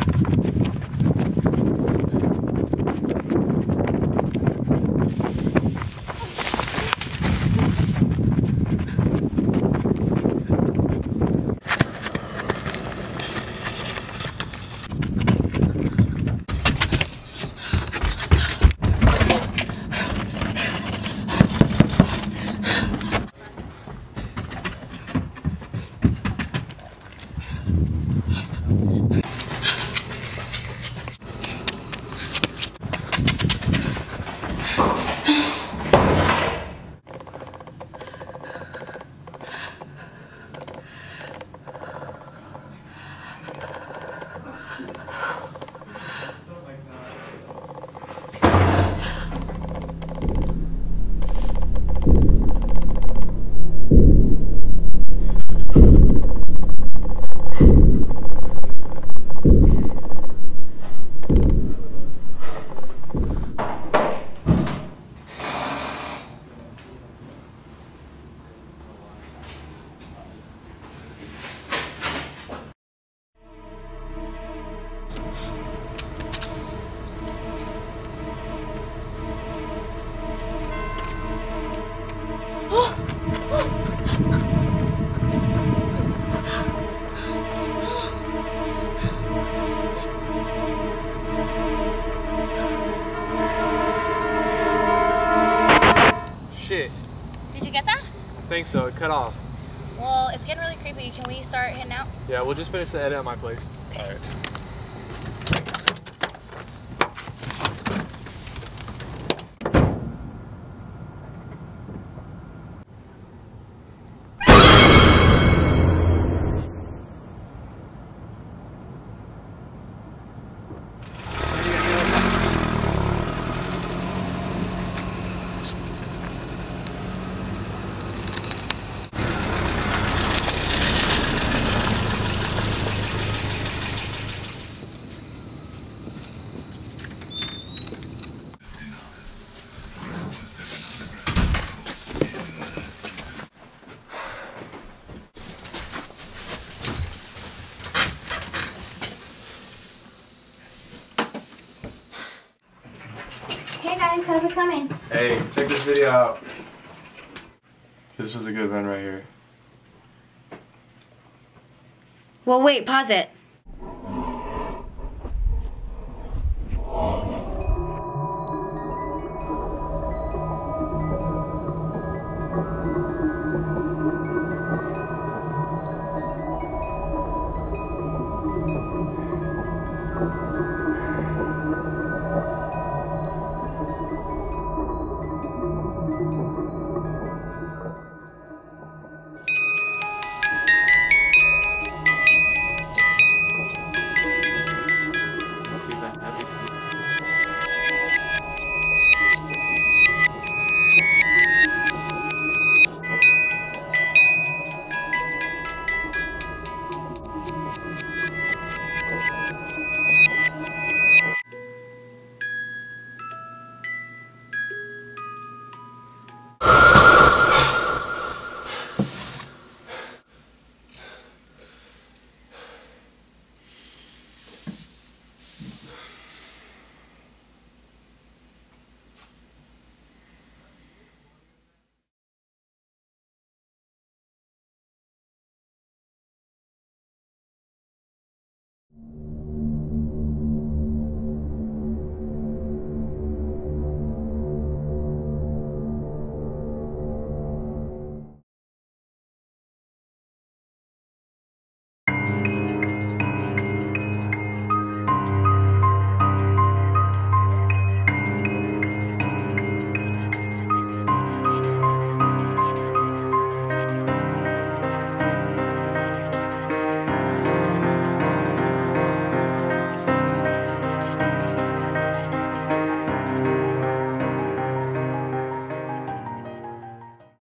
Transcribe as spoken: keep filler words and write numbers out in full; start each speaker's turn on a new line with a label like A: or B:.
A: Shit.
B: Did you get that?
A: I think so. It cut off.
B: Well, it's getting really creepy. Can we start heading out?
A: Yeah, we'll just finish the edit at my place.
B: Okay.
A: All right.
B: Hey guys, how's it coming?
A: Hey, check this video out. This was a good run right here.
B: Well, wait, pause it.